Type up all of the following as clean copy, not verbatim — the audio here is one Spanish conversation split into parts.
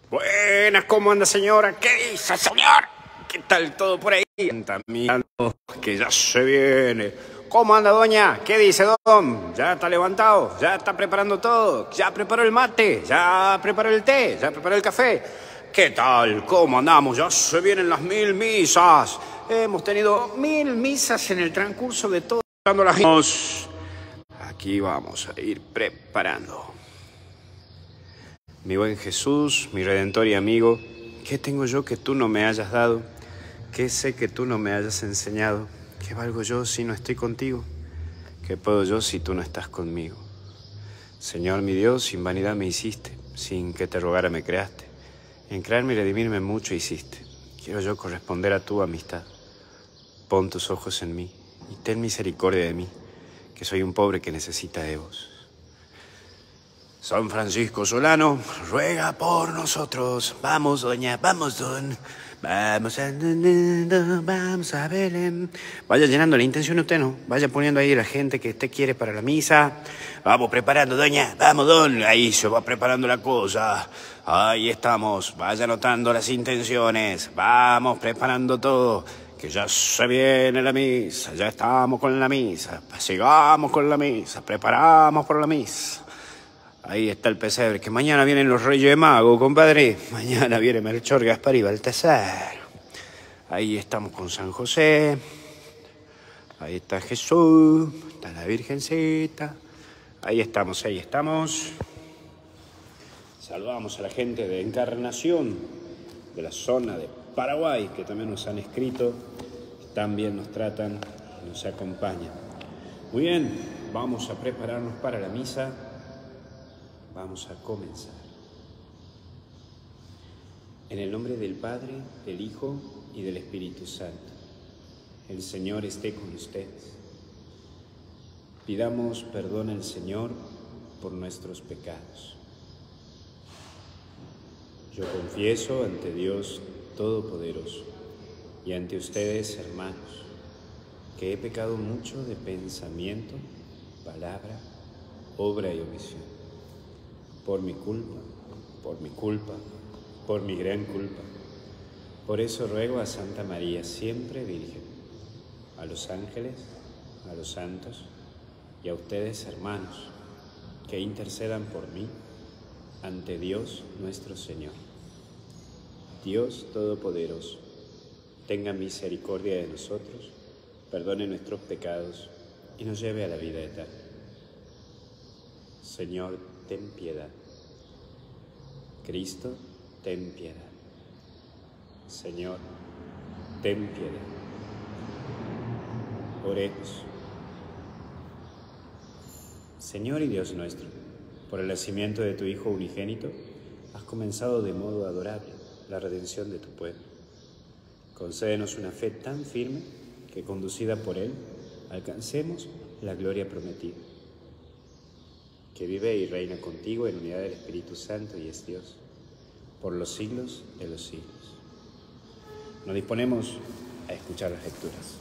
Buenas, ¿cómo anda, señora? ¿Qué dice, señor? ¿Qué tal todo por ahí? Está mirando que ya se viene. ¿Cómo anda, doña? ¿Qué dice, don? ¿Ya está levantado? ¿Ya está preparando todo? ¿Ya preparó el mate? ¿Ya preparó el té? ¿Ya preparó el café? ¿Qué tal? ¿Cómo andamos? Ya se vienen las 1000 misas. Hemos tenido 1000 misas en el transcurso de todo. Aquí vamos a ir preparando. Mi buen Jesús, mi Redentor y amigo, ¿qué tengo yo que tú no me hayas dado? ¿Qué sé que tú no me hayas enseñado? ¿Qué valgo yo si no estoy contigo? ¿Qué puedo yo si tú no estás conmigo? Señor mi Dios, sin vanidad me hiciste, sin que te rogara me creaste. En crearme y redimirme mucho hiciste. Quiero yo corresponder a tu amistad. Pon tus ojos en mí y ten misericordia de mí, que soy un pobre que necesita de vos. San Francisco Solano, ruega por nosotros. Vamos, doña, vamos, don. Vamos a Belén. Vaya llenando la intención usted, ¿no? Vaya poniendo ahí la gente que usted quiere para la misa. Vamos preparando, doña. Vamos, don. Ahí se va preparando la cosa. Ahí estamos. Vaya anotando las intenciones. Vamos preparando todo. Que ya se viene la misa. Ya estamos con la misa. Sigamos con la misa. Preparamos por la misa. Ahí está el pesebre, que mañana vienen los Reyes Magos, compadre. Mañana viene Melchor, Gaspar y Baltasar. Ahí estamos con San José. Ahí está Jesús. Está la Virgencita. Ahí estamos, ahí estamos. Saludamos a la gente de Encarnación, de la zona de Paraguay, que también nos han escrito. También nos tratan, nos acompañan. Muy bien, vamos a prepararnos para la misa. Vamos a comenzar. En el nombre del Padre, del Hijo y del Espíritu Santo. El Señor esté con ustedes. Pidamos perdón al Señor por nuestros pecados. Yo confieso ante Dios Todopoderoso y ante ustedes, hermanos, que he pecado mucho de pensamiento, palabra, obra y omisión. Por mi culpa, por mi gran culpa. Por eso ruego a Santa María, siempre Virgen, a los ángeles, a los santos y a ustedes, hermanos, que intercedan por mí ante Dios nuestro Señor. Dios Todopoderoso, tenga misericordia de nosotros, perdone nuestros pecados y nos lleve a la vida eterna. Señor, ten piedad. Cristo, ten piedad. Señor, ten piedad. Oremos. Señor y Dios nuestro, por el nacimiento de tu Hijo unigénito, has comenzado de modo adorable la redención de tu pueblo. Concédenos una fe tan firme que, conducida por Él, alcancemos la gloria prometida. Que vive y reina contigo en unidad del Espíritu Santo y es Dios, por los siglos de los siglos. Nos disponemos a escuchar las lecturas.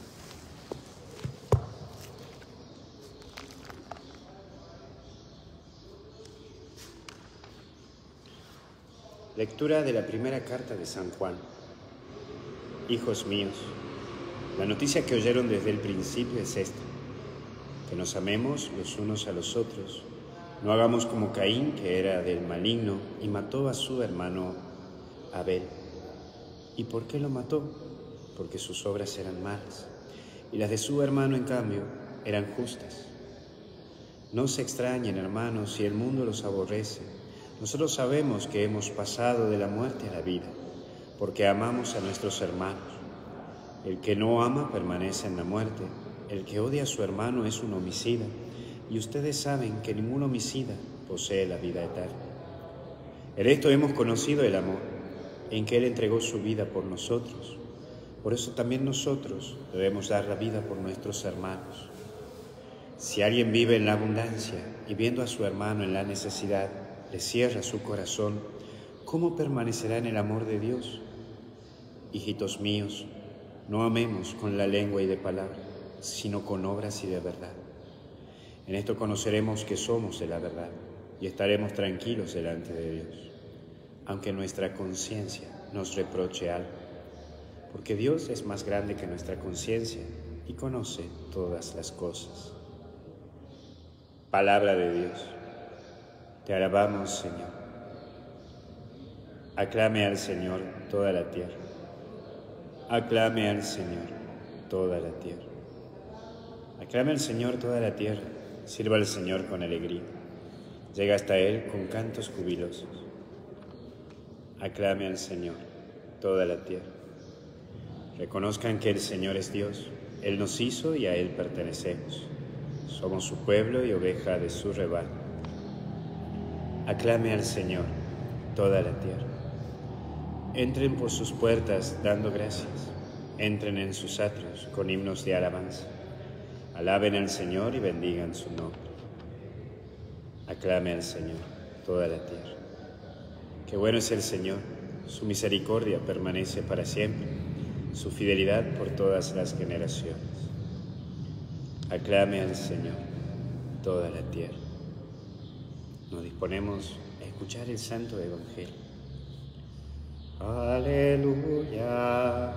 Lectura de la primera carta de San Juan. Hijos míos, la noticia que oyeron desde el principio es esta: que nos amemos los unos a los otros. No hagamos como Caín, que era del maligno y mató a su hermano Abel. ¿Y por qué lo mató? Porque sus obras eran malas y las de su hermano, en cambio, eran justas. No se extrañen, hermanos, si el mundo los aborrece. Nosotros sabemos que hemos pasado de la muerte a la vida, porque amamos a nuestros hermanos. El que no ama permanece en la muerte. El que odia a su hermano es un homicida. Y ustedes saben que ningún homicida posee la vida eterna. En esto hemos conocido el amor, en que Él entregó su vida por nosotros. Por eso también nosotros debemos dar la vida por nuestros hermanos. Si alguien vive en la abundancia y viendo a su hermano en la necesidad, le cierra su corazón, ¿cómo permanecerá en el amor de Dios? Hijitos míos, no amemos con la lengua y de palabra, sino con obras y de verdad. En esto conoceremos que somos de la verdad y estaremos tranquilos delante de Dios. aunque nuestra conciencia nos reproche algo, porque Dios es más grande que nuestra conciencia y conoce todas las cosas. Palabra de Dios. Te alabamos, Señor. Aclame al Señor toda la tierra. Aclame al Señor toda la tierra. Aclame al Señor toda la tierra. Sirva al Señor con alegría. Llega hasta Él con cantos jubilosos. Aclame al Señor toda la tierra. Reconozcan que el Señor es Dios. Él nos hizo y a Él pertenecemos. Somos su pueblo y oveja de su rebaño. Aclame al Señor toda la tierra. Entren por sus puertas dando gracias. Entren en sus atrios con himnos de alabanza. Alaben al Señor y bendigan su nombre. Aclame al Señor toda la tierra. Qué bueno es el Señor, su misericordia permanece para siempre, su fidelidad por todas las generaciones. Aclame al Señor toda la tierra. Nos disponemos a escuchar el Santo Evangelio. Aleluya,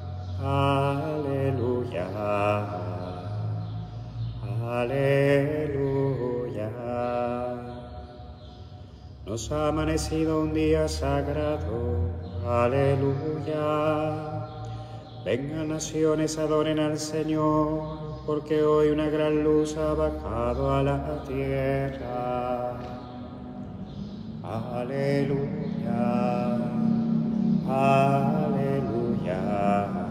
aleluya, aleluya. Nos ha amanecido un día sagrado, aleluya. Vengan naciones, adoren al Señor, porque hoy una gran luz ha bajado a la tierra. Aleluya, aleluya,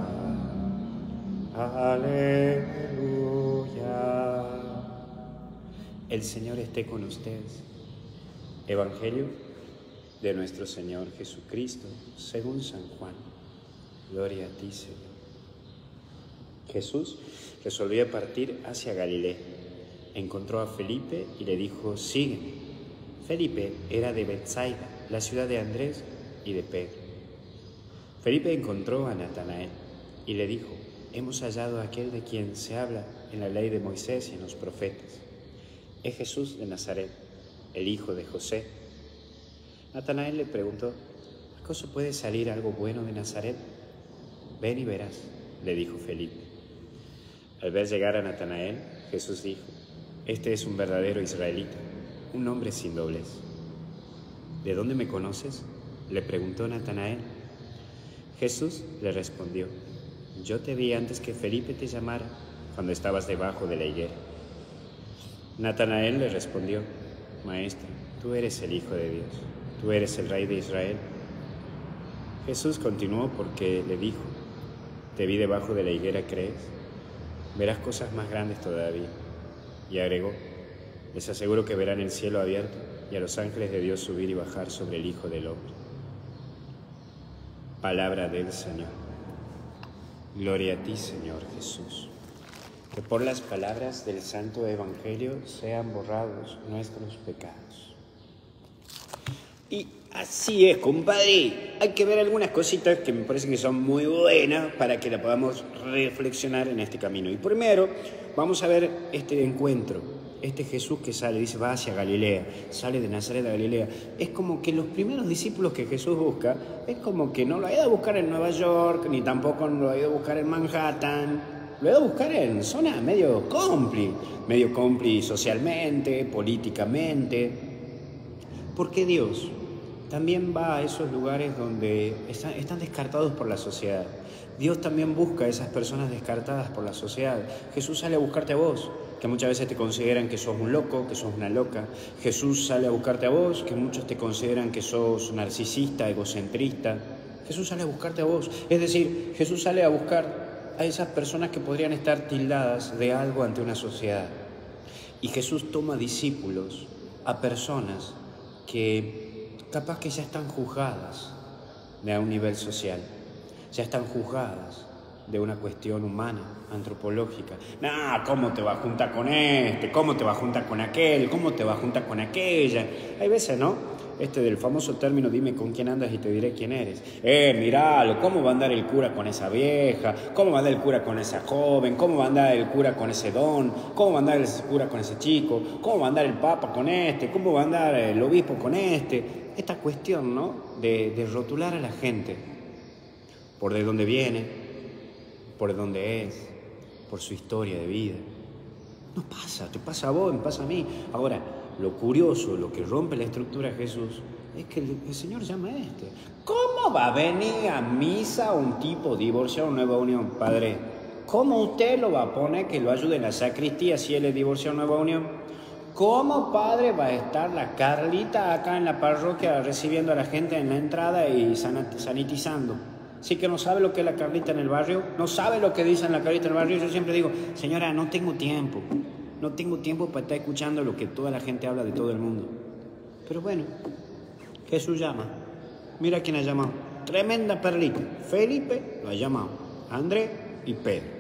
aleluya. El Señor esté con ustedes. Evangelio de nuestro Señor Jesucristo, según San Juan. Gloria a ti, Señor. Jesús resolvió partir hacia Galilea. Encontró a Felipe y le dijo: sígueme. Felipe era de Betsaida, la ciudad de Andrés y de Pedro. Felipe encontró a Natanael y le dijo: hemos hallado a aquel de quien se habla en la ley de Moisés y en los profetas. Es Jesús de Nazaret, el hijo de José. Natanael le preguntó: ¿acaso puede salir algo bueno de Nazaret? Ven y verás, le dijo Felipe. Al ver llegar a Natanael, Jesús dijo: este es un verdadero israelita, un hombre sin doblez. ¿De dónde me conoces?, le preguntó Natanael. Jesús le respondió: yo te vi antes que Felipe te llamara, cuando estabas debajo de la higuera. Natanael le respondió: Maestro, tú eres el Hijo de Dios, tú eres el Rey de Israel. Jesús continuó porque le dijo: te vi debajo de la higuera, ¿crees? Verás cosas más grandes todavía. Y agregó: les aseguro que verán el cielo abierto y a los ángeles de Dios subir y bajar sobre el Hijo del Hombre. Palabra del Señor. Gloria a ti, Señor Jesús. Que por las palabras del Santo Evangelio sean borrados nuestros pecados. Y así es, compadre. Hay que ver algunas cositas que me parecen que son muy buenas para que la podamos reflexionar en este camino. Y primero, vamos a ver este encuentro. Este Jesús que sale, dice, va hacia Galilea, sale de Nazaret a Galilea. Es como que los primeros discípulos que Jesús busca, es como que no lo ha ido a buscar en Nueva York, ni tampoco lo ha ido a buscar en Manhattan. Lo ha ido a buscar en zona medio compli socialmente, políticamente. Porque Dios también va a esos lugares donde están descartados por la sociedad. Dios también busca a esas personas descartadas por la sociedad. Jesús sale a buscarte a vos, que muchas veces te consideran que sos un loco, que sos una loca. Jesús sale a buscarte a vos, que muchos te consideran que sos narcisista, egocentrista. Jesús sale a buscarte a vos. Es decir, Jesús sale a buscar a esas personas que podrían estar tildadas de algo ante una sociedad. Y Jesús toma discípulos a personas que capaz que ya están juzgadas de un nivel social, ya están juzgadas de una cuestión humana, antropológica. Nah, ¿cómo te va a juntar con este? ¿Cómo te va a juntar con aquel? ¿Cómo te va a juntar con aquella? Hay veces, ¿no? Del famoso término, dime con quién andas y te diré quién eres. Miralo, ¿cómo va a andar el cura con esa vieja? ¿Cómo va a andar el cura con esa joven? ¿Cómo va a andar el cura con ese don? ¿Cómo va a andar el cura con ese chico? ¿Cómo va a andar el papa con este? ¿Cómo va a andar el obispo con este? esta cuestión, ¿no? De rotular a la gente por de dónde viene, por de dónde es, por su historia de vida. No pasa, te pasa a vos, me pasa a mí. Ahora, lo curioso, lo que rompe la estructura de Jesús, es que el Señor llama a este. ¿Cómo va a venir a misa un tipo divorciado, nueva unión, padre? ¿Cómo usted lo va a poner que lo ayude en la sacristía si él es divorciado, nueva unión? ¿Cómo, padre, va a estar la Carlita acá en la parroquia recibiendo a la gente en la entrada y sanitizando? Sí que no sabe lo que es la Carlita en el barrio, no sabe lo que dicen la Carlita en el barrio. Yo siempre digo, señora, no tengo tiempo para estar escuchando lo que toda la gente habla de todo el mundo. Pero bueno, Jesús llama. Mira quién ha llamado. Tremenda perlita. Felipe lo ha llamado. Andrés y Pedro.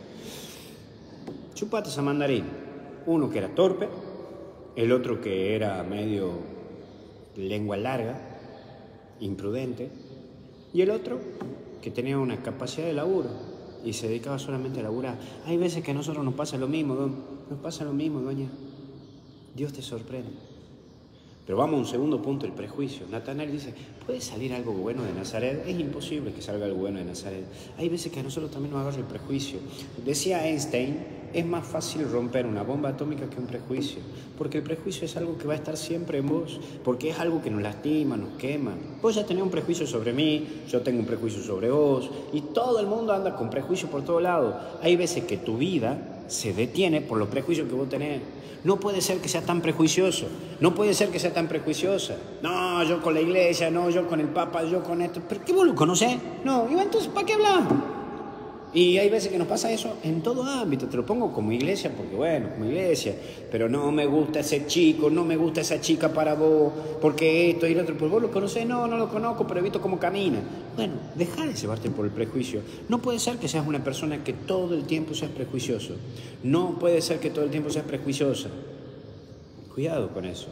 Chupate esa mandarina. Uno que era torpe, el otro que era medio lengua larga, imprudente, y el otro que tenía una capacidad de laburo y se dedicaba solamente a laburar. Hay veces que a nosotros nos pasa lo mismo, nos pasa lo mismo, doña. Dios te sorprende. Pero vamos a un segundo punto, el prejuicio. Natanael dice, ¿puede salir algo bueno de Nazaret? Es imposible que salga algo bueno de Nazaret. Hay veces que a nosotros también nos agarra el prejuicio. Decía Einstein, es más fácil romper una bomba atómica que un prejuicio. Porque el prejuicio es algo que va a estar siempre en vos. Porque es algo que nos lastima, nos quema. Vos ya tenés un prejuicio sobre mí, yo tengo un prejuicio sobre vos. Y todo el mundo anda con prejuicio por todo lado. Hay veces que tu vida se detiene por los prejuicios que vos tenés. No puede ser que sea tan prejuicioso, no puede ser que sea tan prejuiciosa. No, yo con la iglesia, no, yo con el papa, yo con esto. ¿Pero qué vos lo conocés? No, y entonces, ¿para qué hablamos? Y hay veces que nos pasa eso en todo ámbito. Te lo pongo como iglesia porque, bueno, como iglesia. Pero no me gusta ese chico, no me gusta esa chica para vos, porque esto y lo otro. Pues vos lo conocés, no lo conozco, pero he visto cómo camina. Bueno, deja de llevarte por el prejuicio. No puede ser que seas una persona que todo el tiempo seas prejuicioso. No puede ser que todo el tiempo seas prejuiciosa. Cuidado con eso.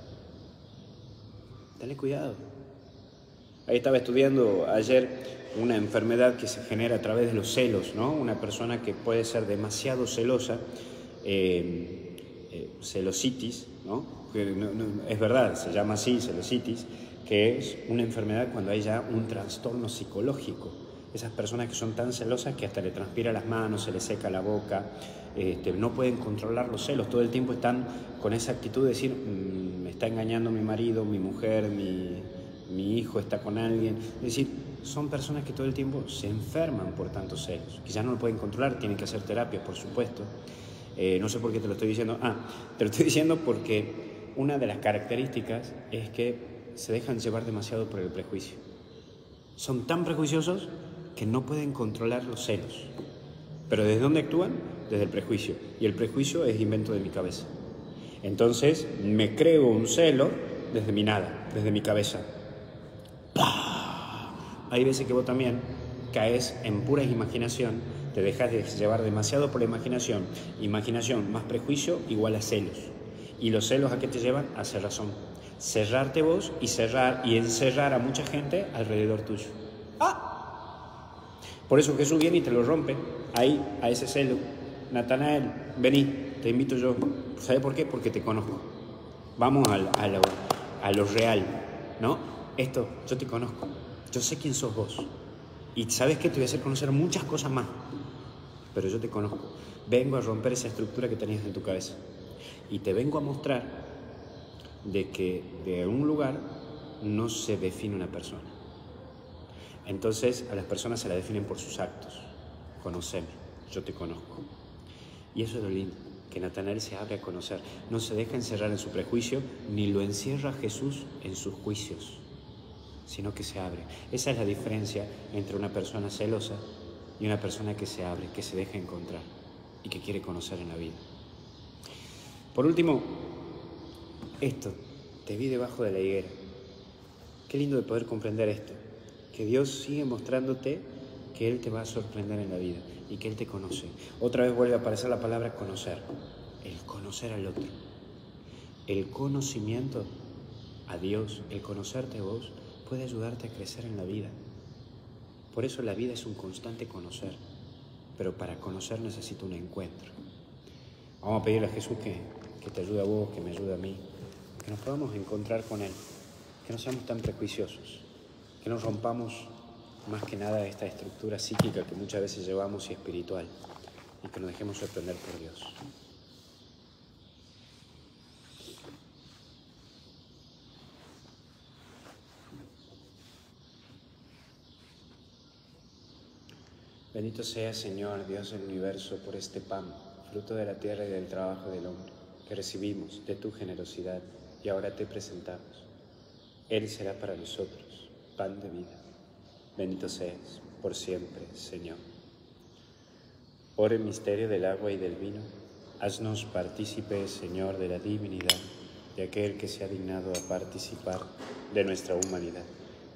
Dale cuidado. Ahí estaba estudiando ayer una enfermedad que se genera a través de los celos, ¿no? Una persona que puede ser demasiado celosa, celositis, ¿no? Es verdad, se llama así, celositis, que es una enfermedad cuando hay ya un trastorno psicológico. Esas personas que son tan celosas que hasta le transpira las manos, se les seca la boca, no pueden controlar los celos, todo el tiempo están con esa actitud de decir, me está engañando mi marido, mi mujer, mi hijo está con alguien. Es decir, son personas que todo el tiempo se enferman por tantos celos, que ya no lo pueden controlar, tienen que hacer terapia, por supuesto. No sé por qué te lo estoy diciendo. Te lo estoy diciendo porque una de las características es que se dejan llevar demasiado por el prejuicio. Son tan prejuiciosos que no pueden controlar los celos. ¿Pero desde dónde actúan? Desde el prejuicio. Y el prejuicio es invento de mi cabeza. Entonces me creo un celo desde mi nada, desde mi cabeza. Hay veces que vos también caes en pura imaginación, te dejas de llevar demasiado por la imaginación. Imaginación más prejuicio igual a celos. ¿Y los celos a qué te llevan? A hacer razón. Cerrarte vos y encerrar a mucha gente alrededor tuyo. Por eso Jesús viene y te lo rompe ahí, a ese celo. Natanael, vení, te invito yo. ¿Sabes por qué? Porque te conozco. Vamos a lo real, ¿no? Esto, yo te conozco. Yo sé quién sos vos. Y ¿sabes qué? Te voy a hacer conocer muchas cosas más. Pero yo te conozco. Vengo a romper esa estructura que tenías en tu cabeza. Y te vengo a mostrar de que de un lugar no se define una persona. Entonces a las personas se la definen por sus actos. Conóceme, yo te conozco. Y eso es lo lindo, que Natanael se abre a conocer. No se deja encerrar en su prejuicio, ni lo encierra Jesús en sus juicios, sino que se abre. Esa es la diferencia entre una persona celosa y una persona que se abre, que se deja encontrar y que quiere conocer en la vida. Por último, esto, te vi debajo de la higuera. Qué lindo de poder comprender esto, que Dios sigue mostrándote que Él te va a sorprender en la vida y que Él te conoce. Otra vez vuelve a aparecer la palabra conocer, el conocer al otro. El conocimiento a Dios, el conocerte a vos, puede ayudarte a crecer en la vida. Por eso la vida es un constante conocer, pero para conocer necesito un encuentro. Vamos a pedirle a Jesús que te ayude a vos, que me ayude a mí, que nos podamos encontrar con Él. que no seamos tan prejuiciosos, que no rompamos más que nada esta estructura psíquica que muchas veces llevamos y espiritual, y que nos dejemos sorprender por Dios. Bendito sea, Señor, Dios del universo, por este pan, fruto de la tierra y del trabajo del hombre, que recibimos de tu generosidad y ahora te presentamos. Él será para nosotros pan de vida. Bendito seas por siempre, Señor. Por el misterio del agua y del vino, haznos partícipes, Señor, de la divinidad de aquel que se ha dignado a participar de nuestra humanidad.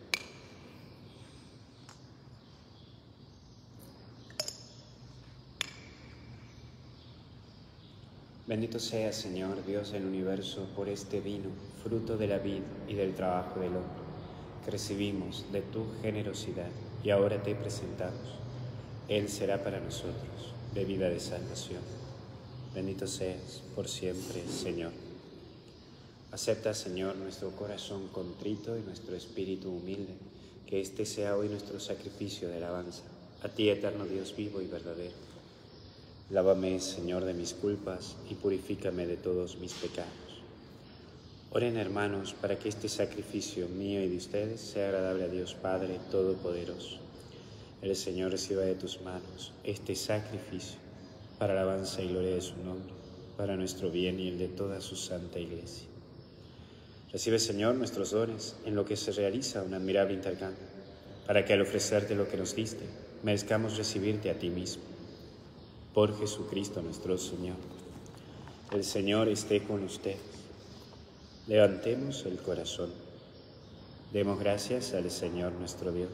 Bendito sea, Señor, Dios del universo, por este vino, fruto de la vid y del trabajo del hombre, que recibimos de tu generosidad y ahora te presentamos. Él será para nosotros bebida de salvación. Bendito seas por siempre, Señor. Acepta, Señor, nuestro corazón contrito y nuestro espíritu humilde, que este sea hoy nuestro sacrificio de alabanza, a ti, eterno Dios vivo y verdadero. Lávame, Señor, de mis culpas y purifícame de todos mis pecados. Oren, hermanos, para que este sacrificio mío y de ustedes sea agradable a Dios Padre Todopoderoso. El Señor reciba de tus manos este sacrificio para alabanza y gloria de su nombre, para nuestro bien y el de toda su santa Iglesia. Recibe, Señor, nuestros dones en lo que se realiza un admirable intercambio, para que al ofrecerte lo que nos diste, merezcamos recibirte a ti mismo. Por Jesucristo nuestro Señor. El Señor esté con ustedes. Levantemos el corazón. Demos gracias al Señor nuestro Dios.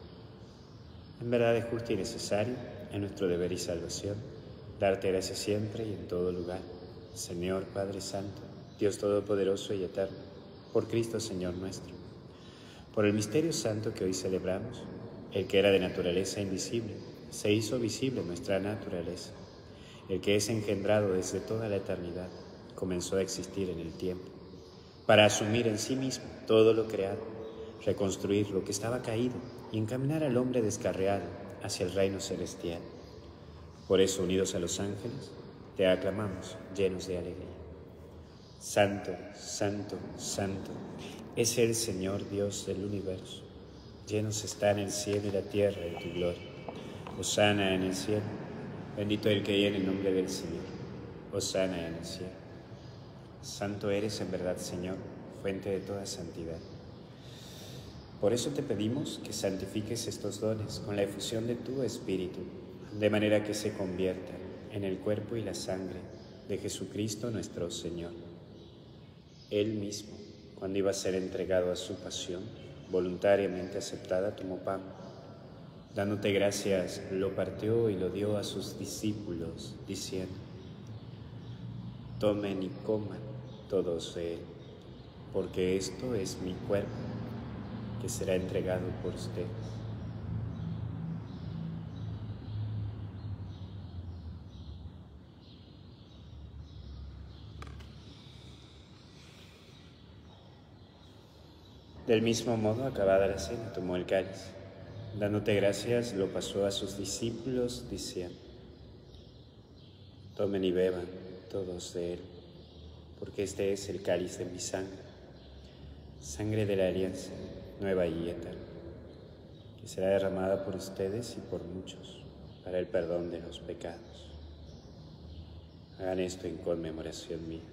En verdad es justo y necesario, en nuestro deber y salvación, darte gracias siempre y en todo lugar, Señor Padre Santo, Dios Todopoderoso y Eterno, por Cristo Señor nuestro. Por el misterio santo que hoy celebramos, el que era de naturaleza invisible, se hizo visible nuestra naturaleza. El que es engendrado desde toda la eternidad comenzó a existir en el tiempo, para asumir en sí mismo todo lo creado, reconstruir lo que estaba caído y encaminar al hombre descarriado hacia el reino celestial. Por eso, unidos a los ángeles, te aclamamos llenos de alegría. Santo, santo, santo, es el Señor Dios del universo. Llenos están el cielo y la tierra de tu gloria. Hosana en el cielo, bendito el que viene en nombre del Señor. Hosana en el cielo. Santo eres en verdad, Señor, fuente de toda santidad. Por eso te pedimos que santifiques estos dones con la efusión de tu Espíritu, de manera que se conviertan en el cuerpo y la sangre de Jesucristo nuestro Señor. Él mismo, cuando iba a ser entregado a su pasión, voluntariamente aceptada, tomó pan. Dándote gracias, lo partió y lo dio a sus discípulos, diciendo: tomen y coman todos de él, porque esto es mi cuerpo, que será entregado por ustedes. Del mismo modo, acabada la cena, tomó el cáliz. Dándote gracias, lo pasó a sus discípulos, diciendo: tomen y beban todos de él, porque este es el cáliz de mi sangre, sangre de la alianza nueva y eterna, que será derramada por ustedes y por muchos para el perdón de los pecados. Hagan esto en conmemoración mía.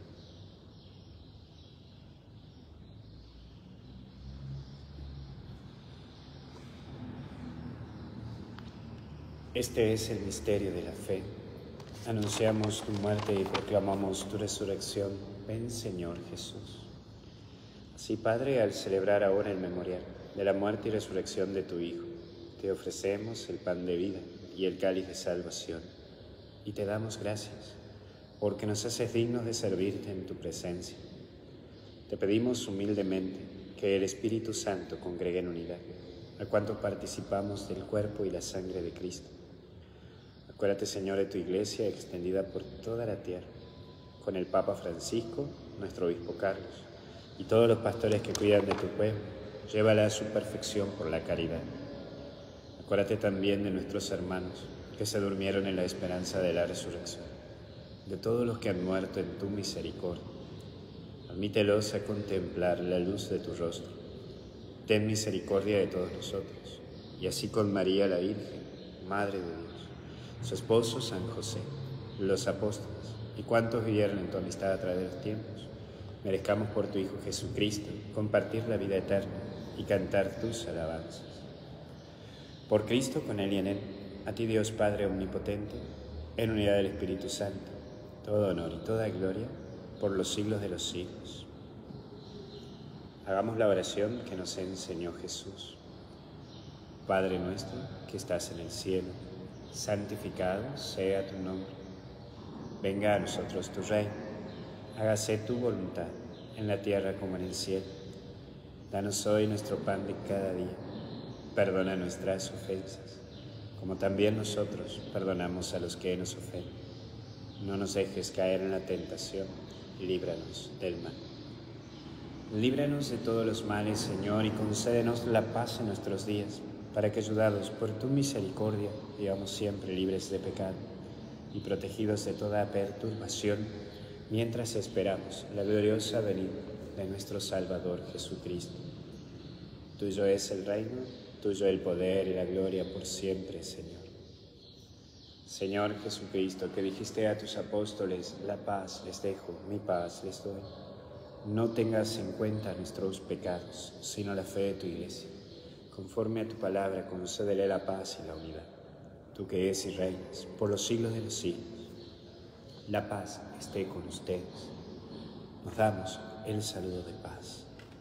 Este es el misterio de la fe. Anunciamos tu muerte y proclamamos tu resurrección. Ven, Señor Jesús. Así, Padre, al celebrar ahora el memorial de la muerte y resurrección de tu Hijo, te ofrecemos el pan de vida y el cáliz de salvación, y te damos gracias, porque nos haces dignos de servirte en tu presencia. Te pedimos humildemente que el Espíritu Santo congregue en unidad a cuantos participamos del cuerpo y la sangre de Cristo. Acuérdate, Señor, de tu Iglesia extendida por toda la tierra, con el Papa Francisco, nuestro Obispo Carlos, y todos los pastores que cuidan de tu pueblo, llévala a su perfección por la caridad. Acuérdate también de nuestros hermanos que se durmieron en la esperanza de la resurrección, de todos los que han muerto en tu misericordia. Admítelos a contemplar la luz de tu rostro. Ten misericordia de todos nosotros, y así con María la Virgen, Madre de Dios, su esposo San José, los apóstoles y cuantos vivieron en tu amistad a través de los tiempos, merezcamos por tu Hijo Jesucristo compartir la vida eterna y cantar tus alabanzas. Por Cristo, con Él y en Él, a ti Dios Padre Omnipotente, en unidad del Espíritu Santo, todo honor y toda gloria por los siglos de los siglos. Hagamos la oración que nos enseñó Jesús. Padre nuestro que estás en el cielo, santificado sea tu nombre. Venga a nosotros tu reino. Hágase tu voluntad, en la tierra como en el cielo. Danos hoy nuestro pan de cada día. Perdona nuestras ofensas, como también nosotros perdonamos a los que nos ofenden. No nos dejes caer en la tentación y líbranos del mal. Líbranos de todos los males, Señor, y concédenos la paz en nuestros días, para que, ayudados por tu misericordia, vivamos siempre libres de pecado y protegidos de toda perturbación, mientras esperamos la gloriosa venida de nuestro Salvador Jesucristo. Tuyo es el reino, tuyo el poder y la gloria por siempre, Señor. Señor Jesucristo, que dijiste a tus apóstoles, la paz les dejo, mi paz les doy. No tengas en cuenta nuestros pecados, sino la fe de tu Iglesia. Conforme a tu palabra, concédele la paz y la unidad. Tú que eres y reinas por los siglos de los siglos. La paz esté con ustedes. Nos damos el saludo de paz.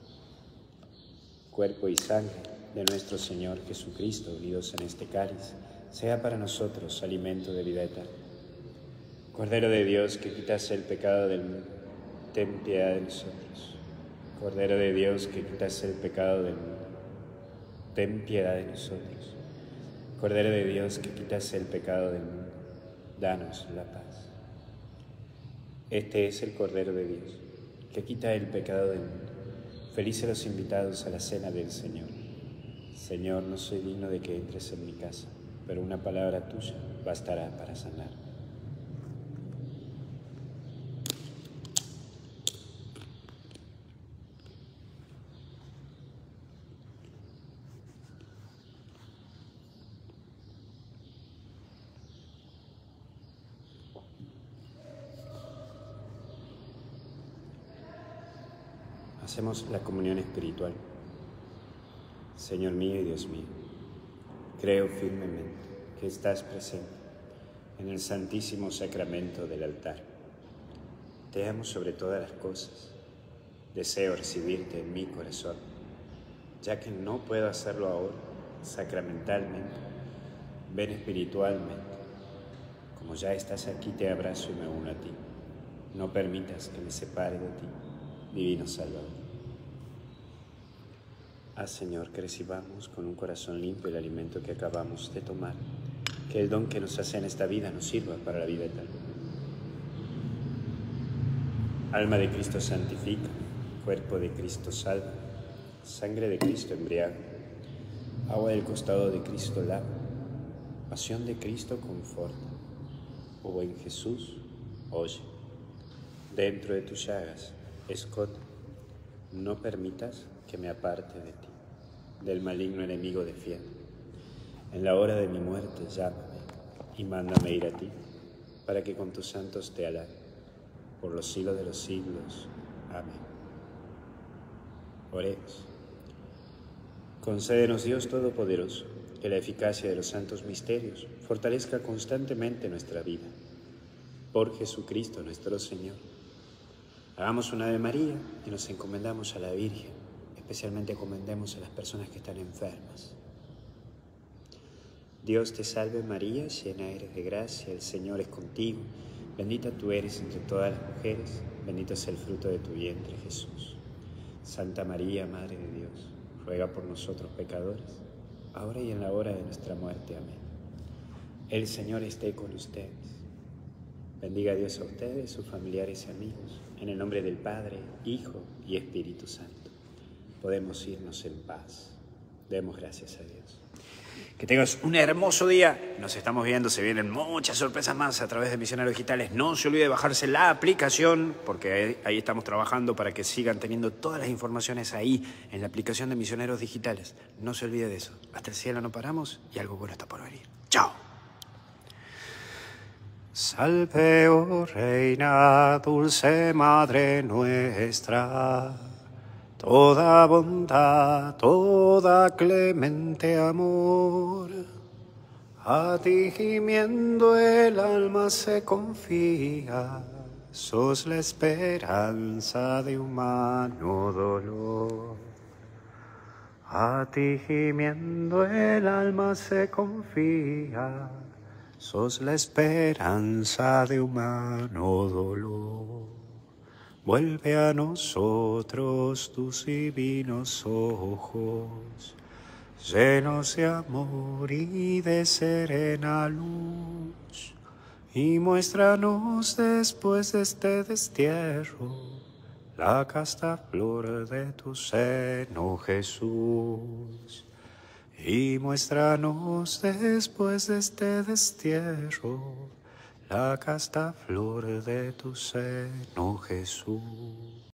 Cuerpo y sangre de nuestro Señor Jesucristo, unidos en este cáliz, sea para nosotros alimento de vida eterna. Cordero de Dios, que quitas el pecado del mundo, ten piedad de nosotros. Cordero de Dios, que quitas el pecado del mundo, ten piedad de nosotros. Cordero de Dios, que quitas el pecado del mundo, danos la paz. Este es el Cordero de Dios, que quita el pecado del mundo. Felices los invitados a la cena del Señor. Señor, no soy digno de que entres en mi casa, pero una palabra tuya bastará para sanar. Hacemos la comunión espiritual. Señor mío y Dios mío, creo firmemente que estás presente en el santísimo sacramento del altar. Te amo sobre todas las cosas. Deseo recibirte en mi corazón, ya que no puedo hacerlo ahora sacramentalmente. Ven espiritualmente. Como ya estás aquí, te abrazo y me uno a ti. No permitas que me separe de ti, Divino Salvador. Haz, Señor, que recibamos con un corazón limpio el alimento que acabamos de tomar, que el don que nos hace en esta vida nos sirva para la vida eterna. Alma de Cristo santifica, cuerpo de Cristo salva, sangre de Cristo embriaga, agua del costado de Cristo lava, pasión de Cristo conforta. Oh buen Jesús, oye, dentro de tus llagas, esconde, no permitas que me aparte de ti, del maligno enemigo defiende. En la hora de mi muerte llámame y mándame ir a ti, para que con tus santos te alabe, por los siglos de los siglos. Amén. Oremos. Concédenos, Dios Todopoderoso, que la eficacia de los santos misterios fortalezca constantemente nuestra vida. Por Jesucristo nuestro Señor. Hagamos una Ave María y nos encomendamos a la Virgen. Especialmente encomendemos a las personas que están enfermas. Dios te salve María, llena eres de gracia, el Señor es contigo. Bendita tú eres entre todas las mujeres, bendito es el fruto de tu vientre, Jesús. Santa María, Madre de Dios, ruega por nosotros pecadores, ahora y en la hora de nuestra muerte. Amén. El Señor esté con ustedes. Bendiga a Dios a ustedes, sus familiares y amigos. En el nombre del Padre, Hijo y Espíritu Santo. Podemos irnos en paz. Demos gracias a Dios. Que tengas un hermoso día. Nos estamos viendo. Se vienen muchas sorpresas más a través de Misioneros Digitales. No se olvide de bajarse la aplicación, porque ahí estamos trabajando para que sigan teniendo todas las informaciones ahí en la aplicación de Misioneros Digitales. No se olvide de eso. Hasta el cielo no paramos y algo bueno está por venir. ¡Chao! Salve, oh Reina, dulce Madre nuestra, toda bondad, toda clemente amor. A ti gimiendo el alma se confía, sos la esperanza de humano dolor. A ti gimiendo el alma se confía, sos la esperanza de humano dolor. Vuelve a nosotros tus divinos ojos, llenos de amor y de serena luz, y muéstranos después de este destierro la casta flor de tu seno, Jesús. Y muéstranos después de este destierro la casta flor de tu seno, Jesús.